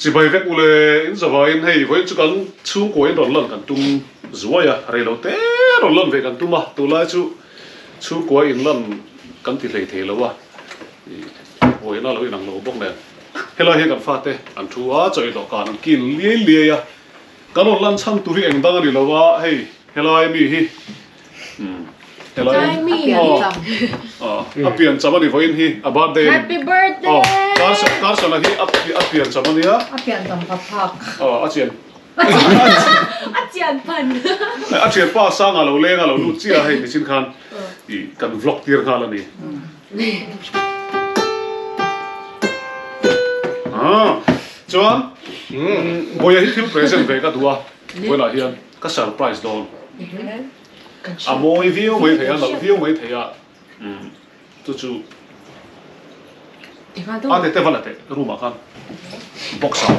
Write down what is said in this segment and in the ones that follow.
chỉ bay vét u lệ in giờ in hay với chú cần chung của in đòn lần cần tung rồi à rồi lâu té đòn lần về cần tung mà tu lại chú của in lần cần thì lấy thế lâu à với nó là in năng lâu bốc này hay là hiện cần phát thế anh chú á chơi đó cả anh kín lia à cái đòn lần sang tu vi anh đang đi lâu à hay là em hi hay là em apian sama di voin hi abade Happy birthday kar sana hi apian sama ni ha apian tam papak achian achian pan achian pa sang alo le alo lu chia hai ni sin khan i kan vlog tir khala ni chuan boya hi thil present ve ka dua boila hian ka surprise don moi view mới thấy lâu view mới thấy chú để thế vào lại thế room mà khăn box sao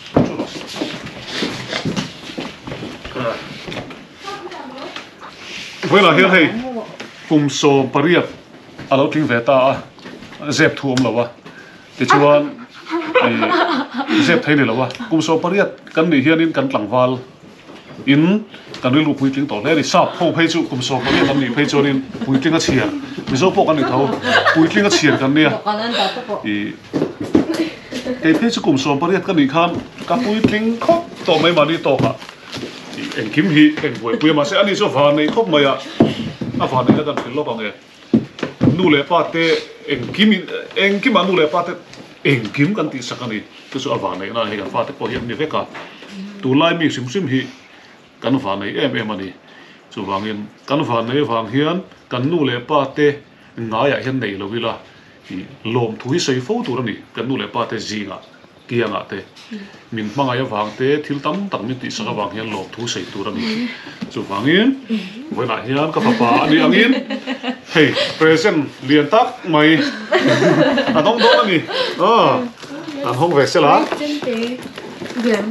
với là hiện hay cùng số pariat alo tiếng về ta dẹp thuông là wa thì chú anh dẹp thấy này là wa cùng số pariat cần đi hiện in cần lăng val in kan rilu pui tling to le ri sap pho phei chu kum so ko ni ni phei chonin pui tling a chian mi so po kan ni tho pui tling a chian kan nia i e phei chu kum so pariat kan ni khan ka pui tling khop to mai ma ni to ha en kim hi en pui ma se ani so va nei khop mai a va nei kan phil lo ka nge nu le pa te en kim anu le pa te en kim kan ti sakani tu so va nei na he kan fa te po hiam ni veka tu lai mi sim hi kan va nei em ani chu wangin kan va nei wang hian kan nu le pa te nga ya hian nei lo wila hi lom thui sei fo tur ani kan nu le pa te zinga kianga te min manga ya wang te thil tam tak mi ti sa wang hian lom thu sei tur ani chu wangin voina hian ka papa ani angin hey present lian tak mai adong do ani an hong ve sela Game.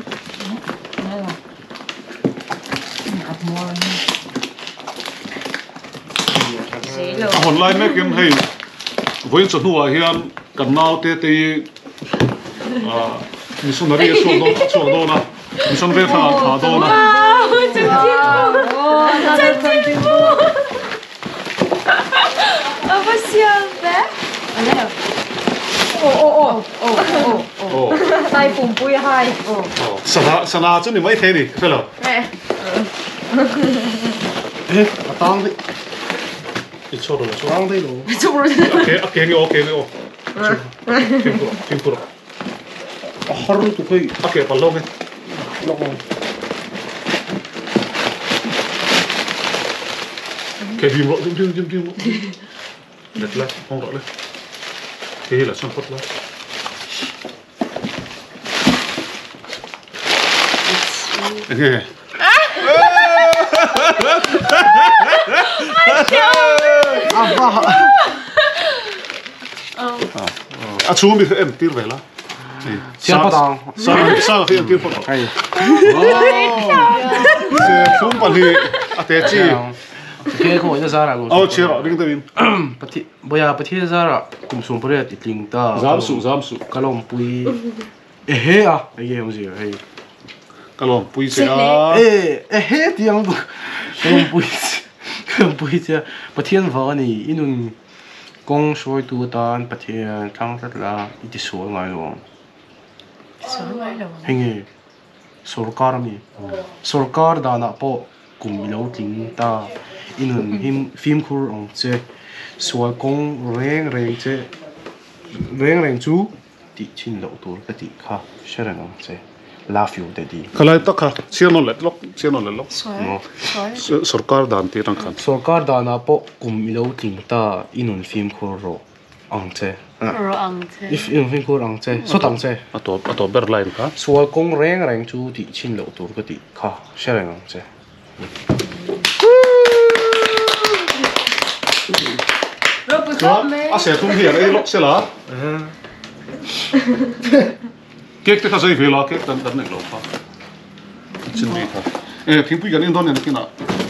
hồn lai mấy kiếm hay với số nua hiền cần nào tê tê mình xuống đây xuống đâu na mình xuống về thả đâu na chân tim apa siapa tay phùng bùi hai sana chứ mình mấy thế đi phải không tang đi 이쪽으로 tang đi luôn 이쪽으로 오케이 김프로 하루도 거의 오케이 발로게 먹어 김으로 좀 됐라 홍로래 thế là xong phút lắm okay. chú mình em tiêu về lá sao khi em tiêu phật hay không phải thì thế chi cái của nó ra là chia rõ đinh tên bây giờ ra là cùng xuống bây giờ thì linh ta giảm sụ cái lòng bùi ế à cái gì không gì hay cái lòng bùi sẽ ế tiếng cái lòng bùi chứ bát thiên vợ này inun công soi tu tan bát thiên thang rất là ít soi ngay luôn hình Sarkar đã nạp bộ cùng lâu tiếng ta inun phim khur ông chế soi công reng chú thì chín lâu tuổi cái tí khác sẽ là ông chế la phiêu để đi cái này tất cả chia nó lệch lóc Sarkar đàn tiền rằng khăn Sarkar đã nạp bộ cùng lâu tiếng ta inun phim khur rồi ông chế if phim khur ông chế số ông chế à to Berlin cả soi công reng chú thì chín lâu tuổi cái tí khác sẽ là ông chế sẽ không hiểu đấy lóc sẽ là cake thì khá dễ về là cake tận này lóc ha xin đi thôi phim bây giờ nên đón nhận cái nào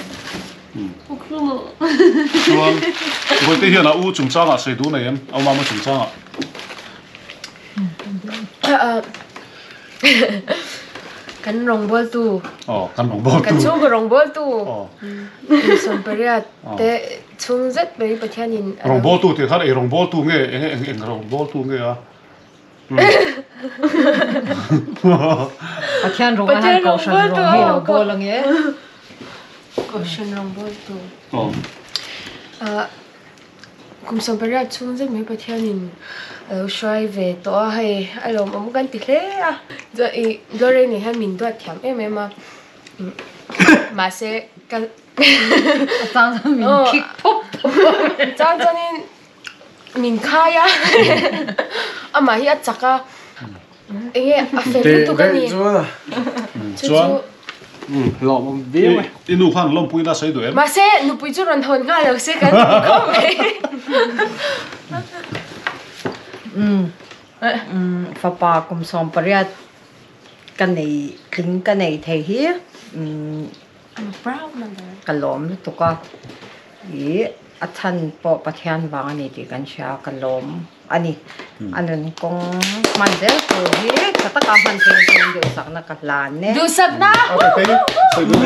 chuan với cái hiện là u chúng ta sẽ đủ này em ông mà chúng ta kan rong bol tu kan rong bol kan tu chung rong bol tu oh som pariat te chung zet bei pathianin rong bol tu thì khác rong bol tu nghe rong bol tu nghe à pathian rong hai ko shan rong hi lo bol lang ye ko shan rong bol tu oh kum som pariat chung zet mai pathianin shoi ve to hai alom am kan ti hle a do i dore ni ha min do thiam em ma mà sẽ cái tang min kick pop chang chanin min khaya ama hi achaka enge a fel tu kan ni chuan lo bom biu inu khan lom pui na sei do em mà sẽ nu pui chu ron thon nga lo se kan ko fa pa kum som pariat kan nei kling kan nei thei hi I'm proud man kalom tu ka i athan po pathian ba ani ti kan sha kalom ani anon kong mandel ko hi kata ka man theng do sak na ka lan ne du sak na okay sei do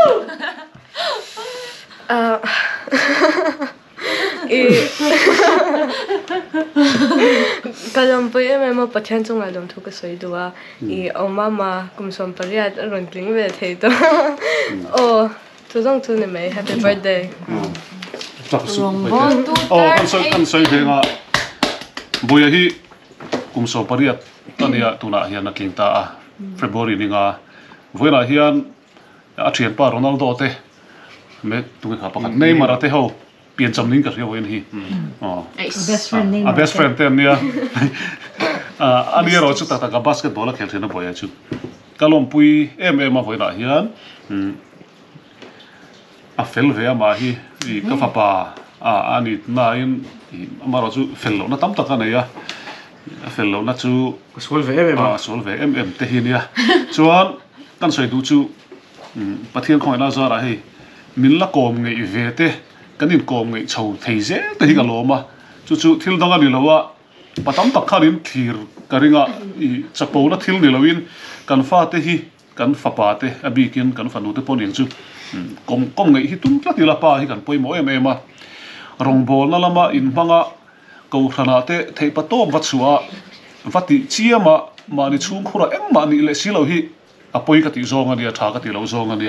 kalom pui em ma pathian chung alom thu ka soi duwa I oma ma kum som pariat ron kling ve thei to oh tu jong tu ne mai happy birthday chắc su bol tu kan sei ve nga boya hi kum so pariat tania tuna hian na king ta a February ni nga voina hian a thian pa Ronaldo te me tu ka pakat Neymar te ho pian cham ning ka ria wen hi best friend name a best friend te nia ani ro chu ta ka basketball khel thena boya chu kalom pui em a voina hian a fel ve ma hi I ka fa pa ani na in amaro chu fel lo na tam ta ka nei a fel lo na chu sol ve em à số về em te hi nia chuan kan soi du chu pathian khoi na zara hei min la kom ngei ve te kanin kom ngei chho thei ze te hi ka lo ma chu thil danga ni lowa patam tak kharin thir karinga I chapo na thil ni loin kan fa te hi kan fa pa te abikin kan fa nu te ponin chu kom ngei hi tum tla ti la pa hi kan poi mo em a rong bol na lama in manga ko thana te thei pa tom wat suwa vati chiama mani chung khura eng mani le silo hi apoi ka ti zong ania tha ka ti lo zong ania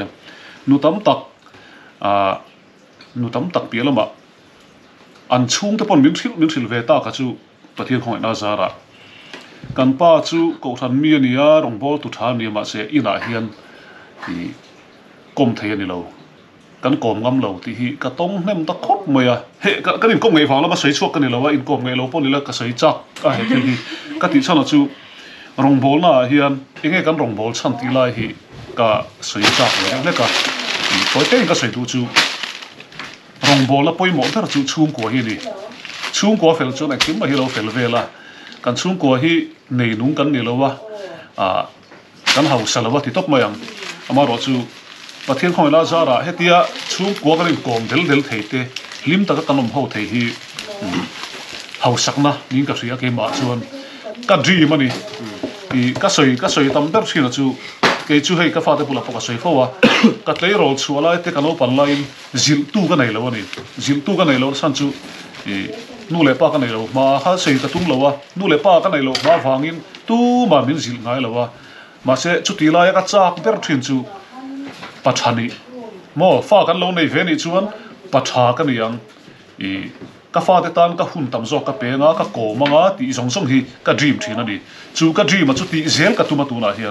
nu tam tak pi lama an chung te pon min thil ve ta ka chu pathian khoi na zara kan pa chu ko than mi ania rong bol tu tha ni ma se ina hian ti kom thei ani lo kan kom ngam lo ti hi ka tong nem ta khop moya he ka in kom ngei wang la ma sei chuak kan ni lo wa in kom ngei lo pon ni la ka sei chak a he hi ka ti chana chu rong bol na hian enge kan rong bol chan ti lai hi ka sei chak le ka toi te ka sei tu chu rong bol la poi mo tar chu chung ko hi ni chung ko fel chu na kim ma hi lo fel vela kan chung ko hi nei nung kan ni lo wa kan hau salawa ti top mayang amaro chu pathian khoi la zara hetia chung ko kan kom del theite lim ta ka kanom ho thei hi hau sakna ning ka ria ke ma chuan ka dream ani I ka soi tam dar thina chu ke chu hei ka fa te pula poka soi fowa ka tlei rol chu ala te kalo pan line zil tu ka nei lo ani zil tu ka nei lo san chu nu le pa ka nei lo ma ha sei ka tung lo wa nu le pa ka nei lo ma wangin tu ma min zil ngai lo wa ma se chu ti la ya ka chak ber thin chu pathani mo fa kan lo nei ve ni chuan patha ka ni ang ka fa te tan ka hun tam zo ka pe nga ka ko manga ti zong song hi ka dream thina ni chu ka dream chu ti zel ka tuma tu na hian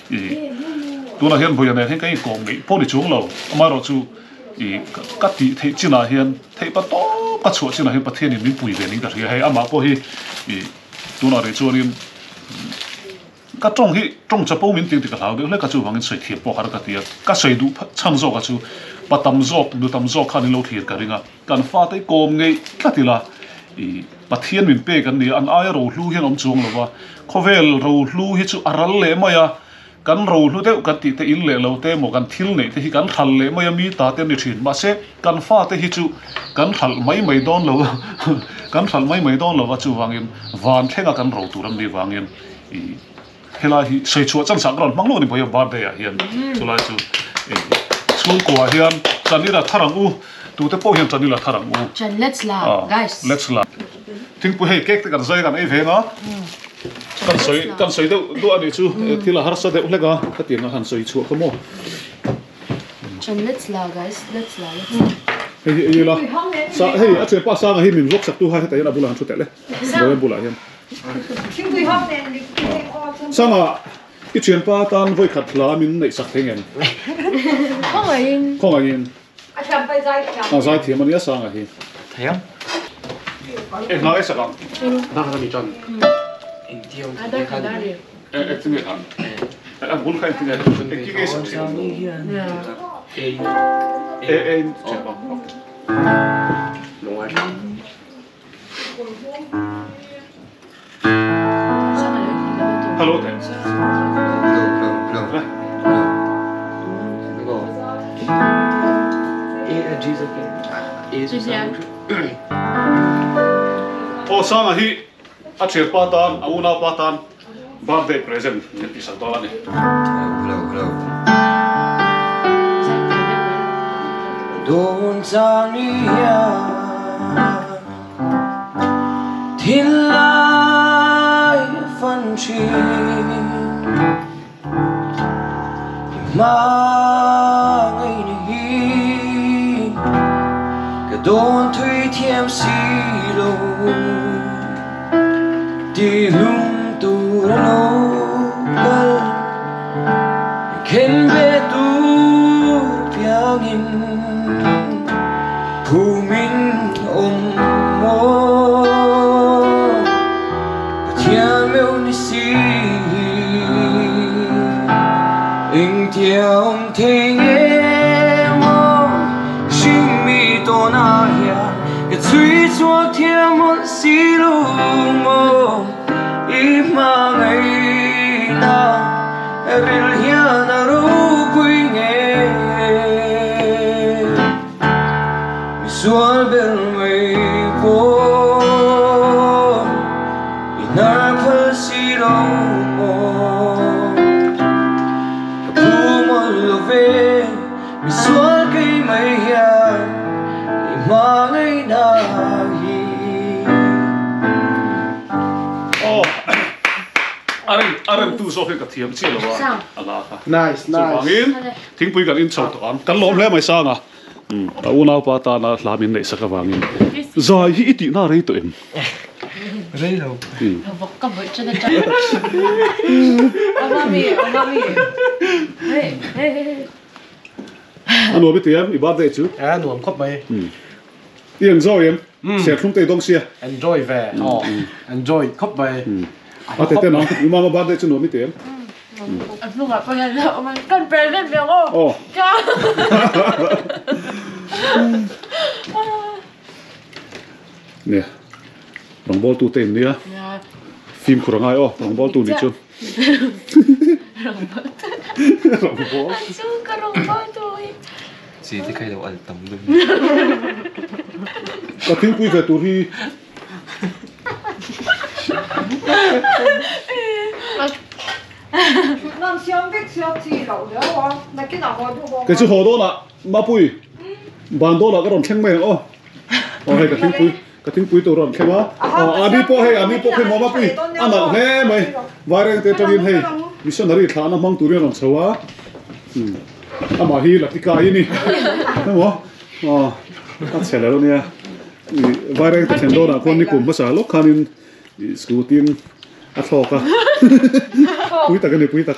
boya ne kai ko ngi po ni chung lo amaro chu ka ti thei china hian thei pa to ka chu china hi pathian ni min pui ve ni ka ri hai ama po hi tu na re chuanin ka trong chapo min ti ka lau de le ka chu wangin soi thiam po har ka tia ka soi du chang zo ka chu patam zok nu tam zok khan lo thir ka ringa kan fa te kom ngei tlatila pathian min pe kan ni an ai ro hlu hian om chung lowa khovel ro hlu hi chu aral le maya kan ro hlu te ka ti te in le lo te mo kan thil nei te hi kan thal le maya mi ta te ni thin ma se kan fa te hi chu kan thal mai don lo kan thal mai don lo wa chu wangin van thenga kan ro turam ni wangin helai hi sei chu chang sang ron manglo ni boy birthday a hian chulai chu school ko hian chanira tharang u tu te po hian chanila tharang u Chan, let's laugh, guys. let's la thing pu hei cake te kan zai kan ei venga kan soi do ani chu thila har sa de ulega katina han soi chu kamo Chan, let's laugh, guys. Let's laugh. hei la sa hei a che pa sa nga hi min vlog sak tu ha ta yana bulan chu te le boy bula hian Chính vì hôm nay đi sang à cái chuyện pa tan voi khát lá mình này sắc thế nghen Không phải in. không ai yên anh làm bây giờ à giải thì mình nhớ sang à hi thấy không em nói sao không đang làm gì chọn in tiêu Ada kadari. em tin nghe anh em muốn khai tin nghe cái cái sao em chuyện không đúng rồi hello there ô sang à hi a chuyện pa tan a una pa tan birthday present cái tí sang đó này Đồn sang ia thiên lai phân chi mà ngày này cái đồn thuê thêm xí lô đi lung tu ra lô gần khen về tu piang in Thu minh mô Thiên mêu ni si Anh theo thế nghe mô Sinh mi tô na hià Cái truy chua thiên môn si lù mô Ý mà ngày ta Ril hià na ru quy nghe Sual bel mei po Inar pasi lo mo Kapu mo lo ve Mi sual kay mai ya Ima ngay na hi ô arem tu so cái thiam chi lo wa ala ka nice Bang in thing pui kan in chau to an kan lom le mai sang à a una pa ta na lamin nei saka wangin zai hi iti na rei to em rei đâu Vok ka bo cha da cha. Mami. Hey, hey. ano bi tiam i ba de chu à nuông khóc bay yên zo em se thum te dong sia enjoy về enjoy khóc bay a te te na i ma ba de chu no mi tiam Lu ga pa la, man kan present me ko. oh Ka. nè rong bol tu te nia Ya. phim kurangai oh rong bol tu ni chu rong bol Su ka rong ba to. Chỉ thì khai đầu ăn tầm luôn ka thing pui ve tu hi Nam xiang biết xiang chi lẩu nữa hả? Là cái nào họ thu cái chu ho do na ma pui ban do la ka ron theng me oh oh hai ka thing pui tu ron khema ani po he mo ma pui ana he mai vareng te tawin hei missionary thana mang tu ron chawa ama hi la tika ini mo a chela ro nia vareng te thendo na kon ni kum ba sa lo khanin skutin a thoka pui ta kan pui ta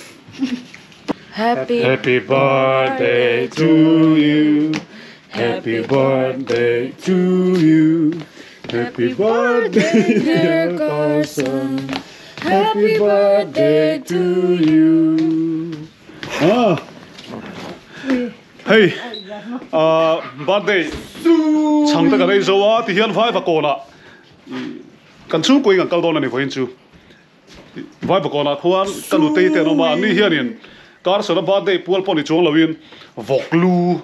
Happy Happy birthday to you. Happy birthday to you. Happy birthday, dear Carson. Happy birthday to you. Ah. Hey. Birthday. Chang ta ka nei zo wa ti hian vai va ko na. Kan chu koi ngal don ani ko hin chu. Vai va ko na khuan kan u te no ma ni hian in. Car so ba de pual poni chong lawin voklu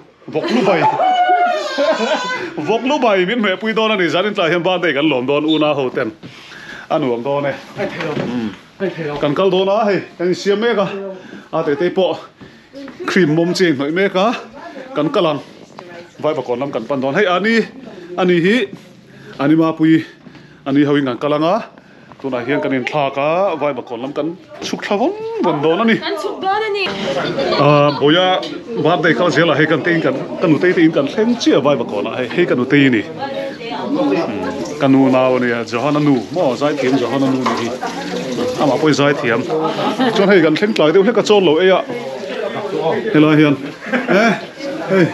bai min me pui don ani zarin ta hian ba de kan lom don una ho ten anu ang don ne kan kal do na hei kan siam me ka a te po cream mom cheng noi me ka kan kalang vai ba kon lam kan pan don hei ani hi ani ma pui ani hawing kan kalanga tuna hian kan in thla ka vai ba kon lam kan chuk thlavon bon don ani kan chuk don ani boya ba dei kal zela hei kan tein kan nu te in kan thleng chia vai ba kon hei kan nu te ni kanu naw ni johana nu mo zai thiam johana nu ni ama poi zai thiam chon hei kan thleng tlai deuh hleka chon lo eya hela hian hei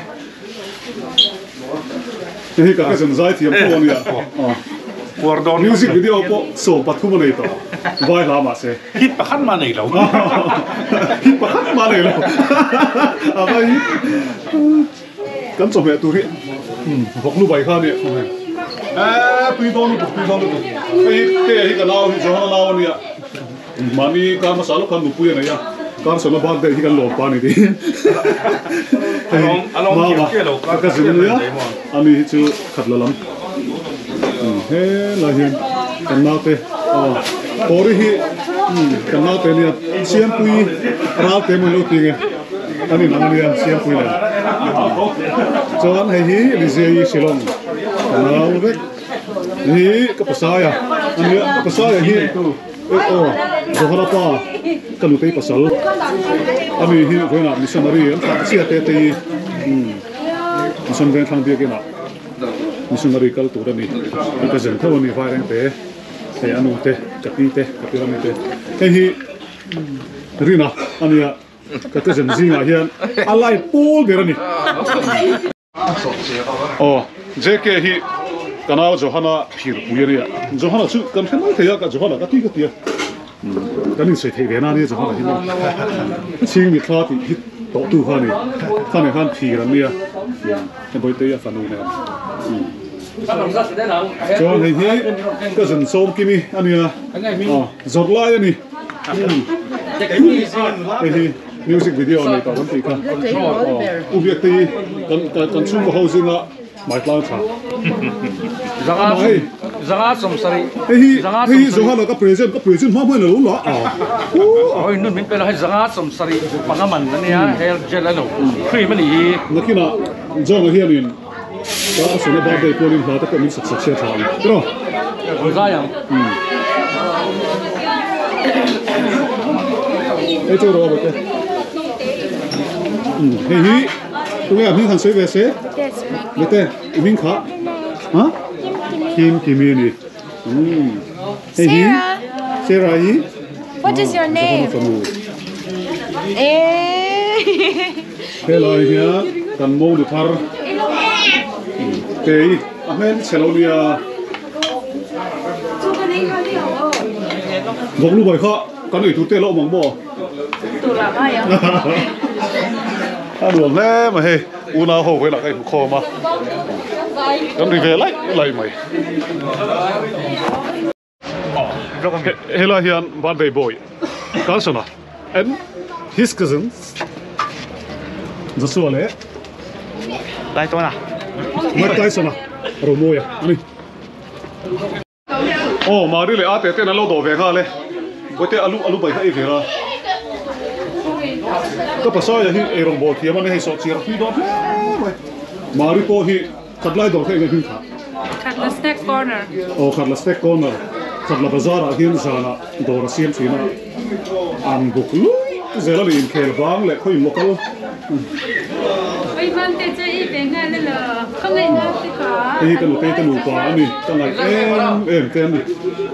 hei ka zen zai thiam po ni Guardon music video po so pathum nei to vai la ma se hit pa khan ma nei lo hit pa khan ma nei lo a vai kan so me tu ri vok lu bai kha ni pui don ei te hi ka lao hi jo na lao ni mani ka ma salo kan nu pu ya kan so na bag de hi kan lo pa ni di along ke lo ka zin ya ani chu khat la lam he la hian kan nau te ori hi kan nau te ni siam pui ra te mo lo ti nge ani nang ni siam pui la chuan hei hi li zai silong nau ve hi ka pasaya ani ka pasaya hi tu zohara pa kanu te pasal ami hi voina missionary sia te te mission ven thang bia ke na missionary kal tu rani ka zen thaw ni vai reng te he anu te kapi rami te he hi rina ania ka te zen zinga hian alai pol de rani jk hi kanao johana phir puyeria johana chu kan thenai theya ka johana ka ti kanin sei thei ve na ni johana hi ching mi thla ti hit to tu khani khan phir ania boy te ya fanu ne cho hei hi ka zen som kimi ania zorlai ani hei music video ni ta kan ti kha ubiak ti kan chung ho housing a mai tlang tha zanga som sari hei zohana ka present ma mai lo la oi nun min pela zanga som sari pangaman ania hair gel alo cream ani nakina jong hianin ka asuna ba dei polin hla ta ko min sak se tha tro zayang ei chu ro ba te hei hi tu ya min han sei ve se lete min kha ha kim ni hei hi Sarah hi what is your name hello here kan mo du thar tei amen selonia vong lu bai kha kan ei tu te lo mong bo tu la ba ya luồng thế mà hey una ho với là cái kho mà con đi về lại mày hela hian one day boy kan sana and his cousins Joshua lai to na mai tai sana romoya ani mari le ate te na lo do ve kha le bote alu bai khai ve ra ka pasaya hi erong bol thiam ani hei so chira fi do mari po hi khatlai do khai ngai kha Khatla snack corner khatla snack corner khatla bazar a hian zana dor siam thina an buk lu zela li in khel bang le khoi mokal oi man te che I be nga le la không ai na te ka hi kan te kan pa ani kan ai em tem ni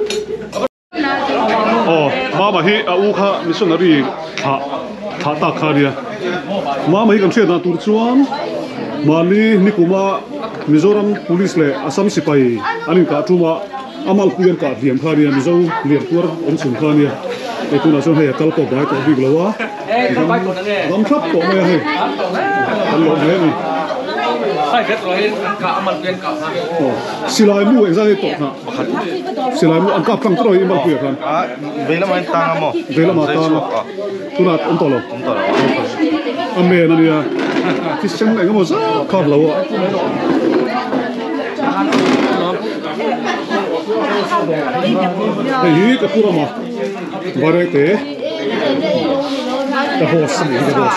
mama hi a u kha missionary tha ta kha ria mama hi kan thia na tur chuan mali nikuma Mizoram police le Assam sipai ani ka tuma amal puyan ka diam kha ria mizo liam tur on sun kha nia e tuna so he kal ko bai ko big lawa dam thap ko me he kan lo me ni sai vet rồi cả amal puyan ka silai mu exai to na silai mu an ka pang troi imal puya khan vela mai tang mo tuna on to lo ame na nia kisang ngai mo sa ka lawa hei ka pura ma Varete. The horse, the horse.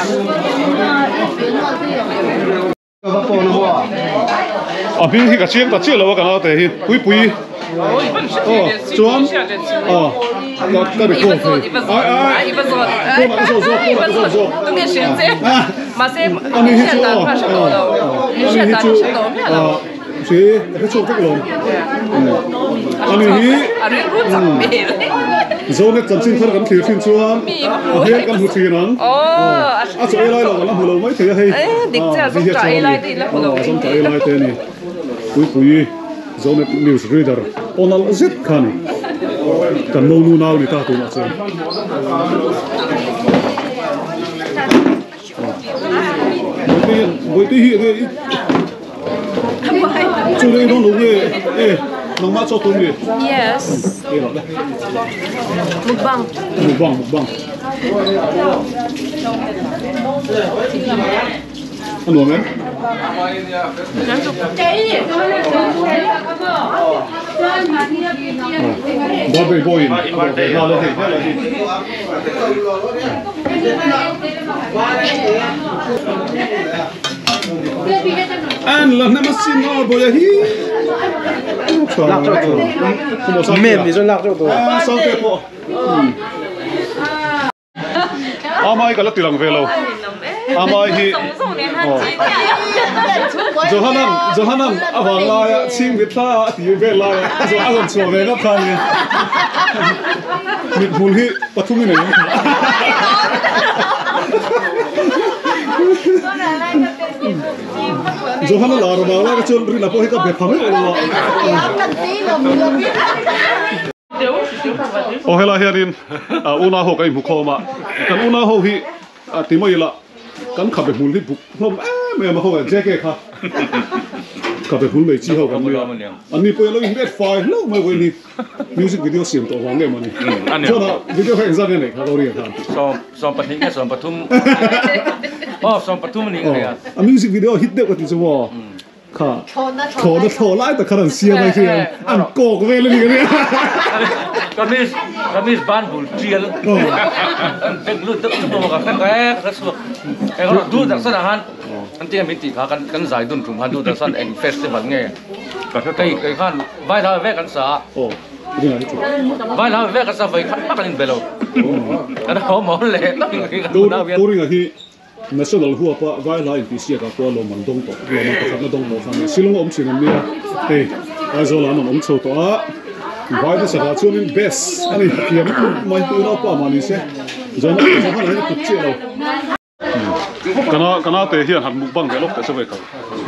Abi hi ka chiang ta chiang lo ka na te hi pui pui. Chuan. Ka de ko phe. Ai. Chị cái chỗ cái lồng, anh ấy dâu nét chân xin phân gắn thiệt xin chuan, hết gắn hụt tiền nắng, chỗ ấy lại là gắn hụt lồng mấy thế hay, gì hết chỗ này, dâu cái lại thế này, cúi dâu nét newsreader, onal zit khani, cần nâu nu nào đi ta tụi nó xem. Với tí hiện cái chú đây nó đúng ghê, nó mát cho tôi đi. Yes. Mukbang. Ăn uống em? Barbie boy. Anh là nam sinh nó bây giờ hi mềm thì lạc cho tôi sao thế po mai cái là tiền về lâu mai hi Johanan avang la chim vít la thì về la rồi ăn còn chua về nó khai mít mùi hi bắt thùng này Johanan là rồi la cái chôn ri là po hi cái bẹp phẳng ấy rồi hela herin una ho kai bukhoma kan una ho hi timoi la kan khabe hul hi buk hlom me ma ho je ke kha khabe hul mei chi ho kan ani po lo in bet file lo mai we ni music video sim to wang le mani so na video ha exam ne kha lo ri kha som patni ke som pathum som pathum ni ya a music video hit de ko ti soค่ะโถไล่แต่ขนาดเสียไปเชียงอันโกกเวเลยนี่กันเนี่ยก็มีบ้านบุญเจียนเป็นรุ่นตึ๊บตัวกับแก่กระสุนไอ้เขาดูจากสนามอันที่มีติดขากันสายดุนถุงพันดูจากสนามเฟสติวัลไงก็ใกล้ขั้นไหว้ท้าวเวกันสาไหว้ท้าวเวกันสาไปขั้นปักลินเบลล์อันนั้นเขาหมอเลยต้องมีกันดูน่าเวียน national hua pa vai lai pi sia ka ko lo man dong to lo man ka na dong mo fan silong om sin ni hey azola no om chho to a vai de sa chu min best ani piam mai tu no pa mani se jona sa ha ni tu che lo kana te hian han muk bang ve lok te se ve ka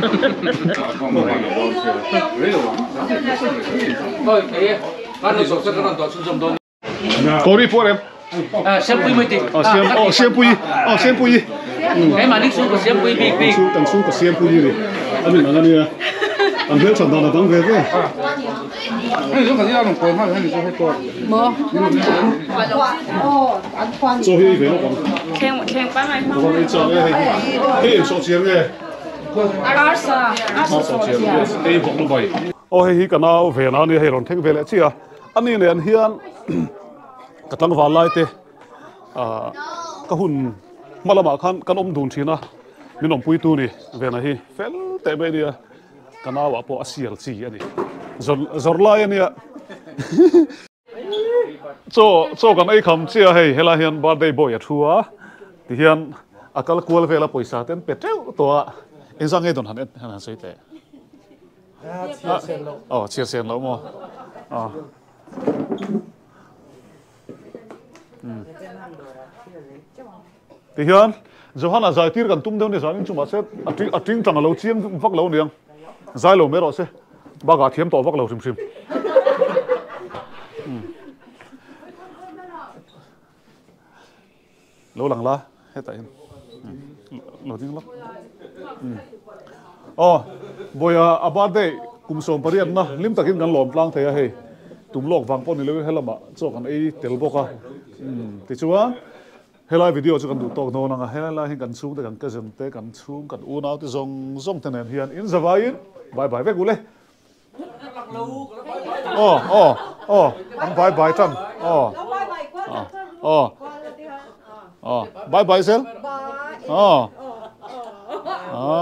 oi e kan no sok se kan to su jom don kori por em xem pui mới đi xem pui cái mà đi xuống có xem pui big tầng xuống có xem pui đi anh mình nói nè anh biết chọn là đăng về thế anh chúng ta đi ăn cồn hay là hết cồn cho hi về nó còn Khen bán ai không? còn đi chọn cái số tiền này số tiền cái bọc nó bay ôi hi cái nào về nó này hay còn thêm về lại chứ anh này anh hiền cái tăng vào lại thế cái hun mà làm ăn cái ông đun china mình ông bui tu đi về này phèn tệ bây giờ cái nào ở bộ asial chi này rồi lại này cho cái này không chia hay là hiện birthday boy thua thì hiện akal kual về là paisa ten petrol to anh sang cái đồn hắn say tệ chia sen lâu mà thì hiện Johanna giải tiết gần tung đâu này giải nhưng chúng ta sẽ trinh chẳng là lâu chiên vác lâu niang giải lâu mấy rồi sẽ ba gà thiếm to vác lâu sim lâu lằng la hết tại lâu tiếng lắm bây giờ about đây cùng sống bari anh na lim takin gan lom plang thế hay tụm lok vang pon ni lewe helama cho kan ei tel boka ti chuan helai video chu kan du tok no nanga helai hin kan chung te kan ka zen te kan chung kan u nau te zong tenen hian in zawain bye bye ve gule bye bye tan bye bye sel. Bye. Oh. Oh.